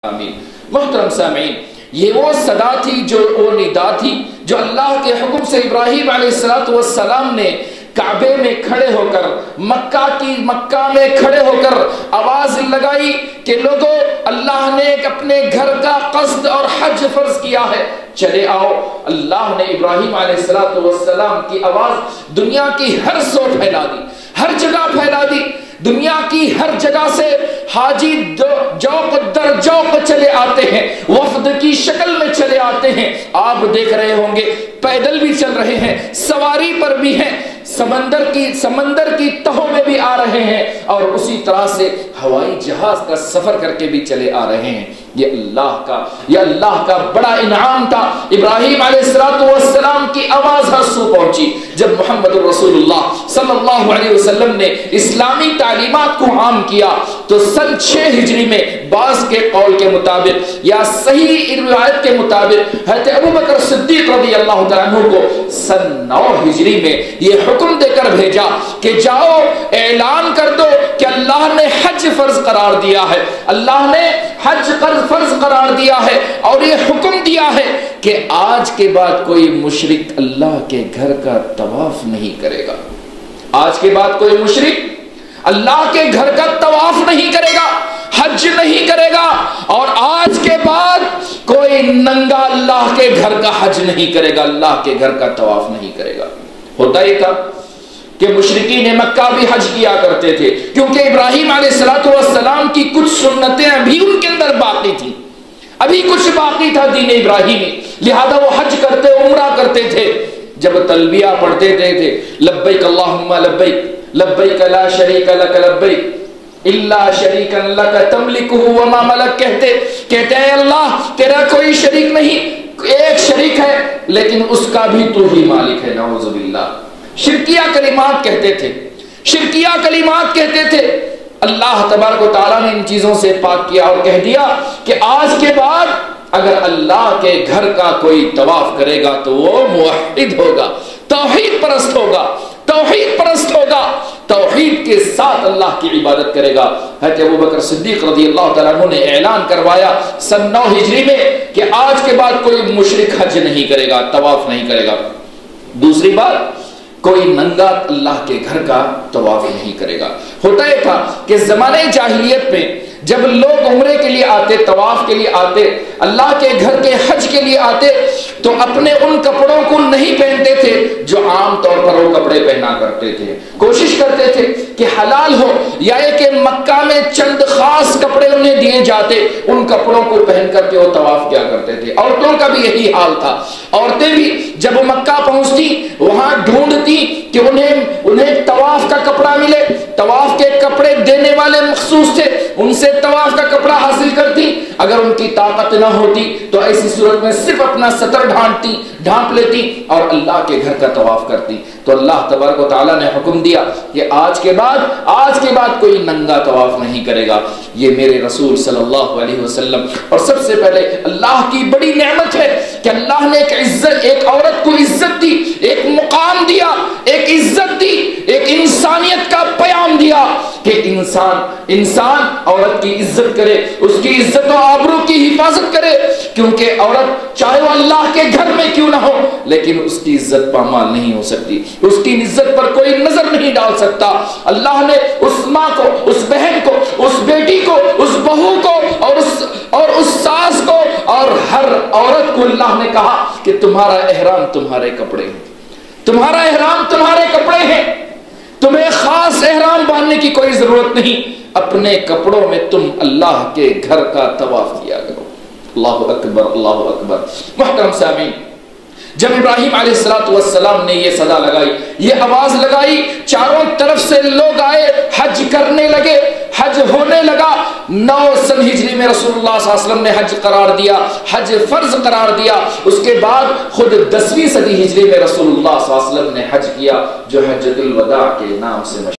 آمین۔ محترم سامعین، یہ وہ صدا تھی، جو وہ ندا تھی جو اللہ کے حکم سے ابراہیم علیہ السلام نے کعبے میں کھڑے ہو کر مکہ میں کھڑے ہو کر آواز لگائی کہ لوگوں، اللہ نے اپنے گھر کا قصد اور حج فرض کیا ہے، چلے آؤ۔ اللہ نے ابراہیم علیہ السلام کی آواز دنیا کی ہر سو پھیلا دی، ہر جگہ پھیلا دی۔ دنیا کی ہر جگہ سے حاجی جوق در جوق چلے آتے ہیں، وفد کی شکل میں چلے آتے ہیں۔ آپ دیکھ رہے ہوں گے پیدل بھی چل رہے ہیں، سواری پر بھی ہیں، سمندر کی تہوں میں بھی آ رہے ہیں، اور اسی طرح سے ہوائی جہاز کا سفر کر کے بھی چلے آ رہے ہیں۔ یہ اللہ کا بڑا انعام تھا۔ ابراہیم علیہ السلام کی آواز ہر سو پہنچی۔ جب محمد رسول اللہ صلی اللہ علیہ وسلم نے اسلامی تعلیمات کو عام کیا تو سن 6 ہجری میں بعض کے قول کے مطابق یا صحیح روایت کے مطابق حضرت ابوبکر صدیق رضی اللہ تعالیٰ عنہ کو سن 9 ہجری میں یہ حکم دے کر بھیجا کہ جاؤ اعلان کر دو کہ اللہ نے حج فرض قرار دیا ہے، اللہ نے حج فرض قرار دیا ہے، اور یہ حکم دیا ہے کہ آج کے بعد کوئی مشرک اللہ کے گھر کا طواف نہیں کرے گا۔ آج کے بعد کوئی مشرک اللہ کے گھر کا طواف نہیں کرے گا، حج نہیں کرے گا، اور آج کے بعد کوئی ننگا اللہ کے گھر کا حج نہیں کرے گا، اللہ کے گھر کا طواف نہیں کرے گا۔ ہوتا یہ تھا کہ مشرکین مکہ بھی حج کیا کرتے تھے، کیونکہ ابراہیم علیہ السلام کی کچھ سنتیں ابھی ان کے اندر باقی تھیں، ابھی کچھ باقی تھا دین ابراہیمی، لہذا وہ حج کرتے، عمرہ کرتے تھے۔ جب تلبیہ پڑھتے تھے لبیک اللہم لبیک لبیک لا شریک لک لبیک الا شریکا لک تملکہ وما ملک، کہتے ہیں اللہ تیرا کوئی شریک نہیں، ایک شریک ہے لیکن اس کا بھی تو ہی مالک ہے، نعوذ باللہ۔ شرکیہ کلمات کہتے تھے، شرکیہ کلمات کہتے تھے۔ اللہ تبارک و تعالیٰ نے ان چیزوں سے پاک کیا اور کہہ دیا کہ آج کے بعد اگر اللہ کے گھر کا کوئی طواف کرے گا تو وہ موحد ہوگا، توحید پرست ہوگا، توحید پرست ہوگا، توحید کے ساتھ اللہ کی عبادت کرے گا۔ حضرت ابوبکر صدیق رضی اللہ تعالیٰ عنہ نے اعلان کروایا سن 9 ہجری میں کہ آج کے بعد کوئی مشرک حج نہیں کرے گا، طواف نہیں کرے گا۔ دوسری بات، کوئی ننگا اللہ کے گھر کا طواف نہیں کرے گا۔ ہوتا یہ تھا کہ زمانے جاہلیت میں جب لوگ عمرے کے لیے آتے، طواف کے لیے آتے، اللہ کے گھر کے حج کے لیے آتے، تو اپنے ان کپڑوں کو نہیں پہنتے تھے جو عام طور پر وہ کپڑے پہنا کرتے تھے۔ کوشش کرتے تھے کہ حلال ہو، یا کہ مکہ میں چند خاص کپڑے انہیں دیے جاتے، ان کپڑوں کو پہن کر کے وہ طواف کیا کرتے تھے۔ عورتوں کا بھی یہی حال تھا، عورتیں بھی جب مکہ پہنچتی وہاں ڈھونڈتی کہ انہیں طواف کا کپڑا ملے، طواف کے کپڑے دینے والے مخصوص تھے، ان سے طواف کا کپڑا حاصل کرتی۔ اگر ان کی طاقت نہ ہوتی تو ایسی صورت میں صرف اپنا سطر ڈھانپ لیتی اور اللہ کے گھر کا طواف کرتی۔ تو اللہ تبارک و تعالیٰ نے حکم دیا کہ آج کے بعد کوئی ننگا طواف نہیں کرے گا۔ یہ میرے رسول صلی اللہ علیہ وسلم، اور سب سے پہلے اللہ کی بڑی نعمت ہے کہ اللہ نے ایک عورت کو عزت دی، ایک مقام دیا، ایک عزت دی، ایک انسانیت کا پیام دیا کہ انسان عورت کی عزت کرے، اس کی عزت و آبرو کی حفاظت کرے، کیونکہ عورت چاہے وہ اللہ کے گھر میں کیوں نہ ہو لیکن اس کی عزت پامال نہیں ہو سکتی، اس کی عزت پر کوئی نظر نہیں ڈال سکتا۔ اللہ نے اس ماں کو، اس بہن کو، اس بیٹی کو، اس بہو کو اور اس ساس کو اور ہر عورت کو اللہ نے کہا کہ تمہارا احرام تمہارے کپڑے ہیں، تمہارا احرام تمہارے کپڑے ہیں، تمہیں خاص احرام باندھنے کی کوئی ضرورت نہیں، اپنے کپڑوں میں تم اللہ کے گھر کا طواف کیا کرو۔ اللہ اکبر، اللہ اکبر۔ محترم سامعین، جب ابراہیم علیہ السلام نے یہ صدا لگائی، یہ آواز لگائی، چاروں طرف سے لوگ آئے، حج کرنے لگے، حج ہونے لگا۔ 9 سن ہجری میں رسول اللہ صلی اللہ علیہ وسلم نے حج قرار دیا، حج فرض قرار دیا۔ اس کے بعد خود 10ویں صدی ہجری میں رسول اللہ صلی اللہ علیہ وسلم نے حج کیا، جو حجۃ الوداع کے نام سے مشہور